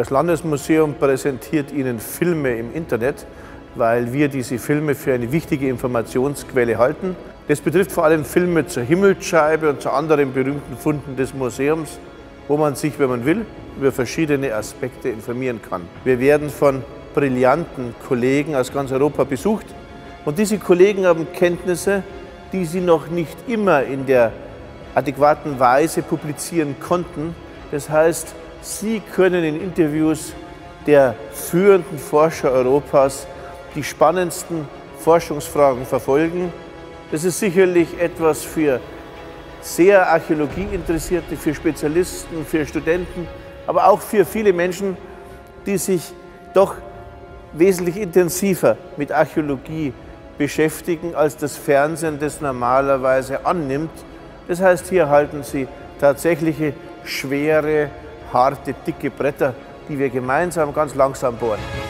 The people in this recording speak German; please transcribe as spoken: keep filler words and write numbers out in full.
Das Landesmuseum präsentiert Ihnen Filme im Internet, weil wir diese Filme für eine wichtige Informationsquelle halten. Das betrifft vor allem Filme zur Himmelsscheibe und zu anderen berühmten Funden des Museums, wo man sich, wenn man will, über verschiedene Aspekte informieren kann. Wir werden von brillanten Kollegen aus ganz Europa besucht und diese Kollegen haben Kenntnisse, die sie noch nicht immer in der adäquaten Weise publizieren konnten. Das heißt, Sie können in Interviews der führenden Forscher Europas die spannendsten Forschungsfragen verfolgen. Das ist sicherlich etwas für sehr Archäologie-Interessierte, für Spezialisten, für Studenten, aber auch für viele Menschen, die sich doch wesentlich intensiver mit Archäologie beschäftigen, als das Fernsehen das normalerweise annimmt. Das heißt, hier halten Sie tatsächliche, schwere, harte, dicke Bretter, die wir gemeinsam ganz langsam bohren.